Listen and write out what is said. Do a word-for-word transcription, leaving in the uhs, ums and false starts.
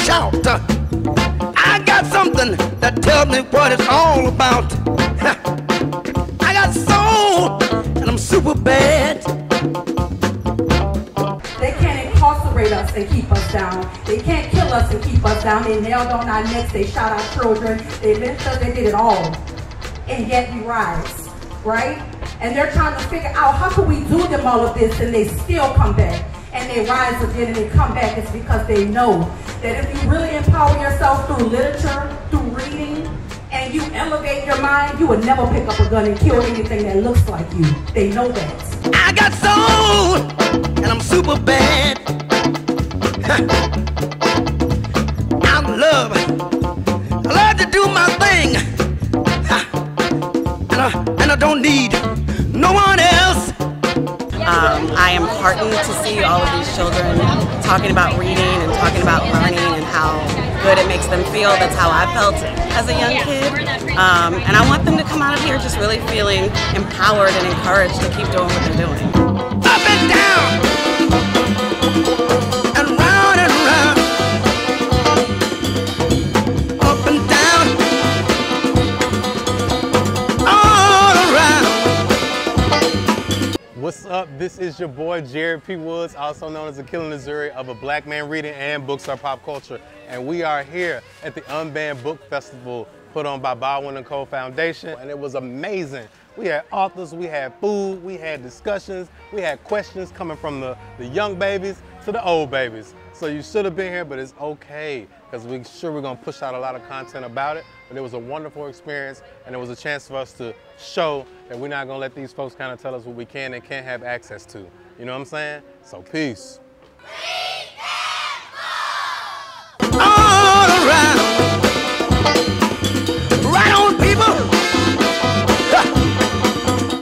shout. I got something that tells me what it's all about. I got soul, and I'm super bad. They can't incarcerate us and keep us down. They can't kill us and keep us down. They nailed on our necks. They shot our children. They lynched us. They did it all. And yet we rise, right? And they're trying to figure out how can we do them all of this and they still come back. And they rise again and they come back. It's because they know that if you really empower yourself through literature, through reading, and you elevate your mind, you would never pick up a gun and kill anything that looks like you. They know that. I got soul, and I'm super bad. I love, I love to do my thing. And I, and I don't need no one else. Um, I am heartened to see all of these children talking about reading and talking about learning and how good it makes them feel. That's how I felt as a young kid. Um, and I want them to come out of here just really feeling empowered and encouraged to keep doing what they're doing. Up and down, and round and round, up and down, all around. What's up? This is your boy Jared P. Woods, also known as the Killing Missouri of a Black Man Reading and Bookstore Pop Culture. And we are here at the Unbanned Book Festival put on by Baldwin Co Foundation. And it was amazing. We had authors, we had food, we had discussions, we had questions coming from the, the young babies to the old babies. So you should have been here, but it's okay, because we're sure we're gonna push out a lot of content about it. But it was a wonderful experience, and it was a chance for us to show that we're not gonna let these folks kind of tell us what we can and can't have access to. You know what I'm saying? So peace.